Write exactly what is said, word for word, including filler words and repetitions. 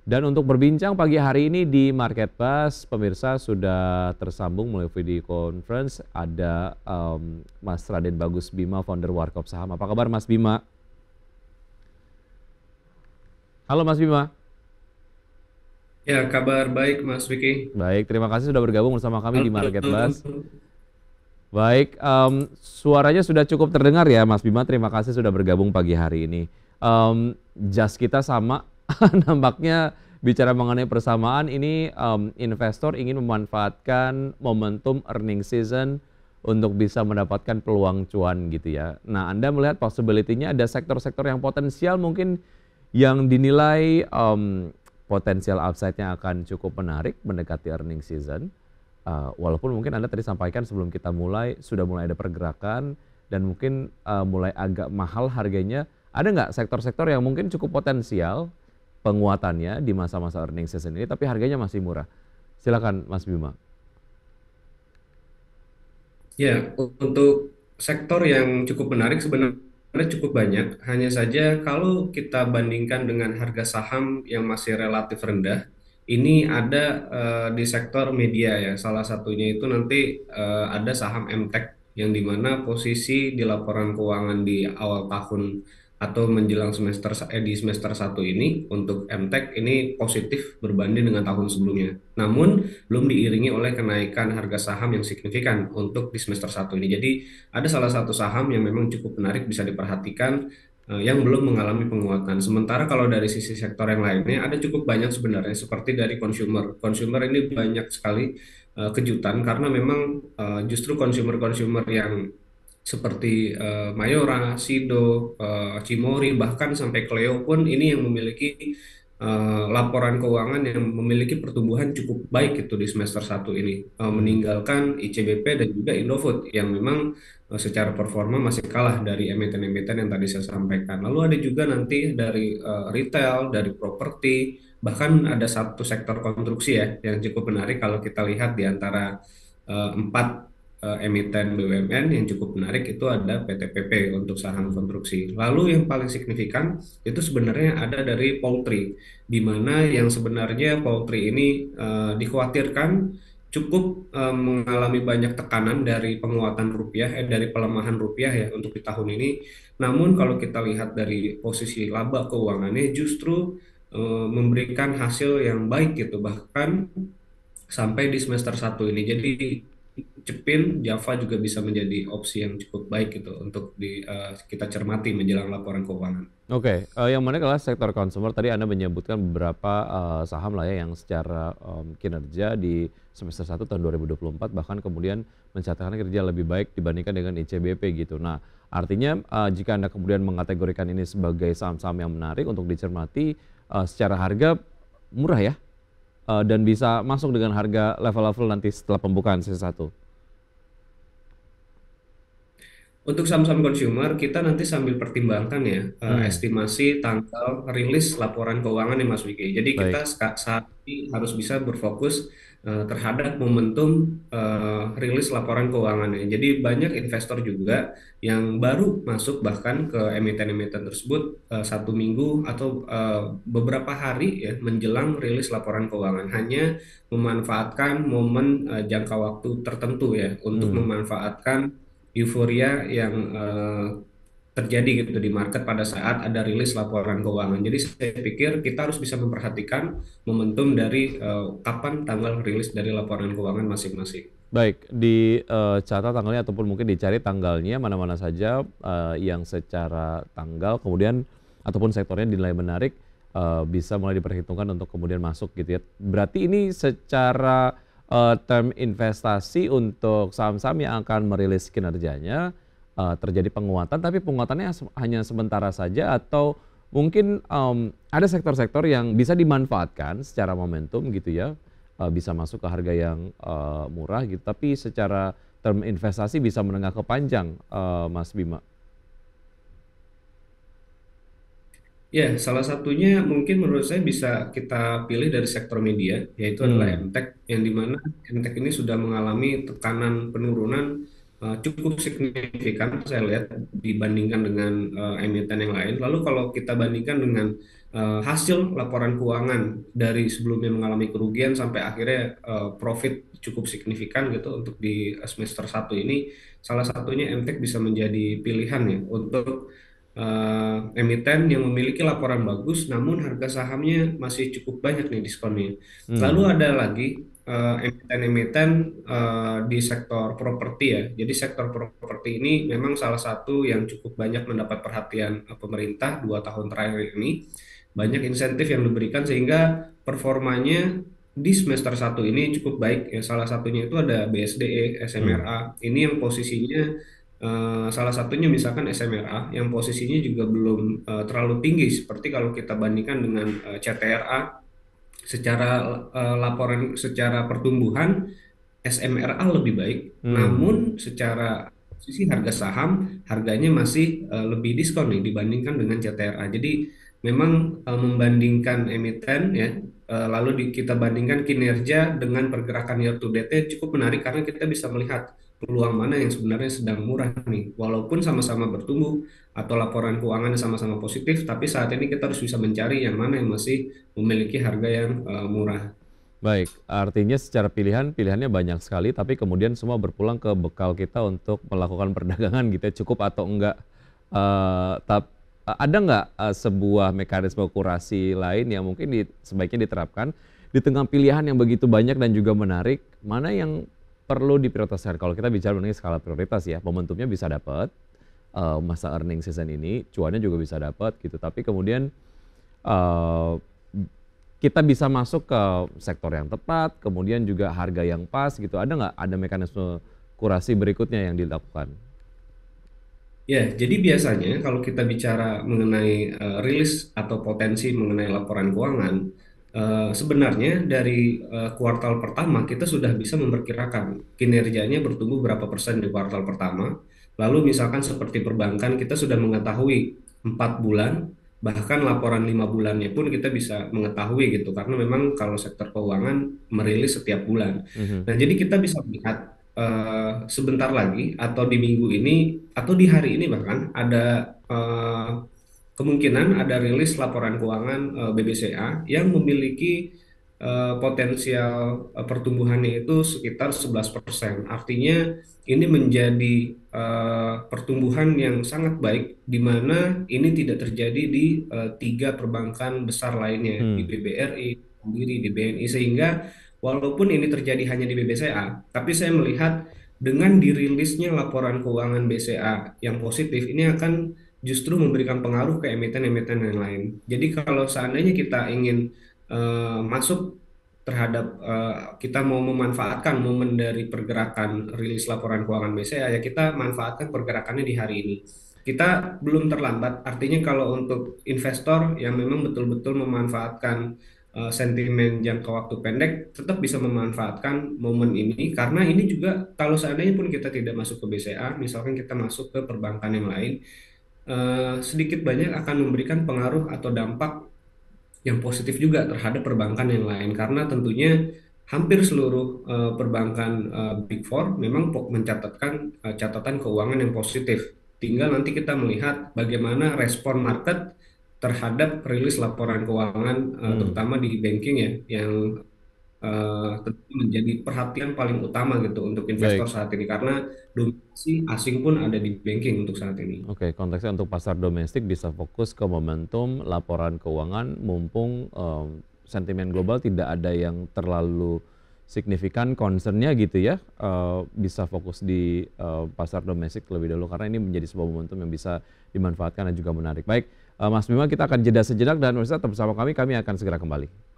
Dan untuk berbincang pagi hari ini di Market Buzz, pemirsa sudah tersambung melalui video conference ada um, Mas Raden Bagus Bima, founder Warkop Saham. Apa kabar Mas Bima? Halo Mas Bima. Ya, kabar baik Mas Vicky. Baik, terima kasih sudah bergabung bersama kami di Market Halo. Buzz. Baik, em, suaranya sudah cukup terdengar ya Mas Bima. Terima kasih sudah bergabung pagi hari ini. Em, jas kita sama, nampaknya bicara mengenai persamaan ini em, investor ingin memanfaatkan momentum earning season untuk bisa mendapatkan peluang cuan gitu ya. Nah, Anda melihat possibility-nya ada sektor-sektor yang potensial mungkin yang dinilai em, potensial upside-nya akan cukup menarik mendekati earning season. Uh, walaupun mungkin Anda tadi sampaikan sebelum kita mulai, sudah mulai ada pergerakan dan mungkin uh, mulai agak mahal harganya. Ada nggak sektor-sektor yang mungkin cukup potensial penguatannya di masa-masa earning season ini, tapi harganya masih murah? Silakan Mas Bima. Ya, untuk sektor yang cukup menarik sebenarnya cukup banyak. Hanya saja kalau kita bandingkan dengan harga saham yang masih relatif rendah, ini ada eh, di sektor media ya. Salah satunya itu nanti eh, ada saham M Tech yang dimana posisi di laporan keuangan di awal tahun atau menjelang semester eh, di semester satu ini untuk M Tech ini positif berbanding dengan tahun sebelumnya. Namun belum diiringi oleh kenaikan harga saham yang signifikan untuk di semester satu ini. Jadi ada salah satu saham yang memang cukup menarik bisa diperhatikan eh, yang belum mengalami penguatan. Sementara kalau dari sisi sektor yang lainnya ada cukup banyak sebenarnya seperti dari consumer. Consumer ini banyak sekali eh, kejutan karena memang eh, justru consumer-consumer yang seperti eh, Mayora, Sido, eh, Cimori, bahkan sampai Cleo pun ini yang memiliki eh, laporan keuangan yang memiliki pertumbuhan cukup baik itu di semester satu ini, eh, Hmm. meninggalkan I C B P dan juga Indofood yang memang eh, secara performa masih kalah dari emiten-emiten yang tadi saya sampaikan. Lalu ada juga nanti dari eh, retail, dari properti, bahkan ada satu sektor konstruksi ya yang cukup menarik kalau kita lihat di antara eh, empat eh, emiten B U M N yang cukup menarik itu ada P T P P untuk saham konstruksi. Lalu yang paling signifikan itu sebenarnya ada dari poultry, di mana yang sebenarnya poultry ini eh, dikhawatirkan cukup eh, mengalami banyak tekanan dari penguatan rupiah, eh, dari pelemahan rupiah ya untuk di tahun ini. Namun kalau kita lihat dari posisi laba keuangannya justru eh, memberikan hasil yang baik gitu, bahkan sampai di semester satu ini. Jadi Cepin, Java juga bisa menjadi opsi yang cukup baik gitu untuk di, eh, kita cermati menjelang laporan keuangan. Oke, eh, yang menarik adalah sektor consumer. Tadi Anda menyebutkan beberapa eh, saham lah ya yang secara em, kinerja di semester satu tahun dua ribu dua puluh empat bahkan kemudian mencatatkan kinerja lebih baik dibandingkan dengan I C B P gitu. Nah, artinya eh, jika Anda kemudian mengategorikan ini sebagai saham-saham yang menarik untuk dicermati eh, secara harga murah ya, eh, dan bisa masuk dengan harga level-level nanti setelah pembukaan sesi satu. Untuk saham-saham consumer, kita nanti sambil pertimbangkan ya eh, Hmm, estimasi tanggal rilis laporan keuangan nih Mas Wiki. Jadi baik. kita ska- saat ini harus bisa berfokus eh, terhadap momentum eh, rilis laporan keuangannya. Jadi banyak investor juga yang baru masuk bahkan ke emiten-emiten tersebut eh, satu minggu atau eh, beberapa hari ya menjelang rilis laporan keuangan. Hanya memanfaatkan momen eh, jangka waktu tertentu ya untuk Hmm. memanfaatkan euforia yang eh, terjadi gitu di market pada saat ada rilis laporan keuangan. Jadi saya pikir kita harus bisa memperhatikan momentum dari eh, kapan tanggal rilis dari laporan keuangan masing-masing. Baik, dicatat tanggalnya ataupun mungkin dicari tanggalnya mana-mana saja eh, yang secara tanggal kemudian ataupun sektornya dinilai menarik eh, bisa mulai diperhitungkan untuk kemudian masuk gitu ya. Berarti ini secara eh, term investasi untuk saham-saham yang akan merilis kinerjanya eh, terjadi penguatan, tapi penguatannya se- hanya sementara saja atau mungkin em, ada sektor-sektor yang bisa dimanfaatkan secara momentum gitu ya, eh, bisa masuk ke harga yang eh, murah gitu, tapi secara term investasi bisa menengah ke panjang, eh, Mas Bima. Ya, salah satunya mungkin menurut saya bisa kita pilih dari sektor media, yaitu adalah Hmm, M Tech, yang dimana M Tech ini sudah mengalami tekanan penurunan eh, cukup signifikan, saya lihat dibandingkan dengan eh, emiten yang lain. Lalu kalau kita bandingkan dengan eh, hasil laporan keuangan dari sebelumnya mengalami kerugian sampai akhirnya eh, profit cukup signifikan gitu untuk di semester satu ini, salah satunya Emtek bisa menjadi pilihan ya untuk eh, emiten yang memiliki laporan bagus namun harga sahamnya masih cukup banyak nih diskonnya. Lalu Hmm. ada lagi eh, emiten-emiten eh, di sektor properti ya. Jadi sektor properti ini memang salah satu yang cukup banyak mendapat perhatian eh, pemerintah dua tahun terakhir ini. Banyak insentif yang diberikan sehingga performanya di semester satu ini cukup baik ya. Salah satunya itu ada B S D E, Hmm. S M R A. Ini yang posisinya eh, salah satunya misalkan S M R A yang posisinya juga belum eh, terlalu tinggi seperti kalau kita bandingkan dengan eh, C T R A secara eh, laporan secara pertumbuhan S M R A lebih baik, Hmm. namun secara sisi harga saham harganya masih eh, lebih diskon nih dibandingkan dengan C T R A. Jadi memang eh, membandingkan emiten ya, eh, lalu di- kita bandingkan kinerja dengan pergerakan year to date cukup menarik karena kita bisa melihat peluang mana yang sebenarnya sedang murah nih. Walaupun sama-sama bertumbuh atau laporan keuangannya sama-sama positif, tapi saat ini kita harus bisa mencari yang mana yang masih memiliki harga yang eh, murah. Baik, artinya secara pilihan, pilihannya banyak sekali, tapi kemudian semua berpulang ke bekal kita untuk melakukan perdagangan gitu ya, cukup atau enggak. Eh, tap, ada nggak eh, sebuah mekanisme kurasi lain yang mungkin di- sebaiknya diterapkan di tengah pilihan yang begitu banyak dan juga menarik, mana yang perlu diprioritaskan? Kalau kita bicara mengenai skala prioritas ya, momentumnya bisa dapat, eh, masa earning season ini, cuannya juga bisa dapat gitu, tapi kemudian eh, kita bisa masuk ke sektor yang tepat, kemudian juga harga yang pas gitu. Ada nggak ada mekanisme kurasi berikutnya yang dilakukan? Ya, jadi biasanya kalau kita bicara mengenai eh, rilis atau potensi mengenai laporan keuangan, eh, sebenarnya dari eh, kuartal pertama kita sudah bisa memperkirakan kinerjanya bertumbuh berapa persen di kuartal pertama. Lalu misalkan seperti perbankan kita sudah mengetahui empat bulan, bahkan laporan lima bulannya pun kita bisa mengetahui gitu, karena memang kalau sektor keuangan merilis setiap bulan. Mhm. Nah, jadi kita bisa melihat eh, sebentar lagi atau di minggu ini atau di hari ini bahkan ada eh, kemungkinan ada rilis laporan keuangan eh, B B C A yang memiliki eh, potensial eh, pertumbuhannya itu sekitar sebelas persen. Artinya ini menjadi eh, pertumbuhan yang sangat baik di mana ini tidak terjadi di eh, tiga perbankan besar lainnya di Hmm. B B R I, Mandiri, di B N I sehingga walaupun ini terjadi hanya di B B C A, tapi saya melihat dengan dirilisnya laporan keuangan B C A yang positif ini akan justru memberikan pengaruh ke emiten-emiten yang lain. Jadi kalau seandainya kita ingin eh, masuk terhadap eh, kita mau memanfaatkan momen dari pergerakan rilis laporan keuangan B C A ya kita manfaatkan pergerakannya di hari ini. Kita belum terlambat, artinya kalau untuk investor yang memang betul-betul memanfaatkan eh, sentimen jangka waktu pendek tetap bisa memanfaatkan momen ini karena ini juga kalau seandainya pun kita tidak masuk ke B C A, misalkan kita masuk ke perbankan yang lain, eh, sedikit banyak akan memberikan pengaruh atau dampak yang positif juga terhadap perbankan yang lain karena tentunya hampir seluruh eh, perbankan eh, Big Four memang po- mencatatkan eh, catatan keuangan yang positif. Tinggal nanti kita melihat bagaimana respon market terhadap rilis laporan keuangan eh, Hmm. terutama di banking ya yang eh, tentu menjadi perhatian paling utama gitu untuk investor Baik. saat ini karena dominasi asing pun ada di banking untuk saat ini. Oke, konteksnya untuk pasar domestik bisa fokus ke momentum laporan keuangan mumpung em, sentimen global tidak ada yang terlalu signifikan concernnya gitu ya. Eh, bisa fokus di eh, pasar domestik terlebih dahulu karena ini menjadi sebuah momentum yang bisa dimanfaatkan dan juga menarik. Baik, eh, Mas Bima kita akan jeda sejenak dan pemirsa tetap bersama kami, kami akan segera kembali.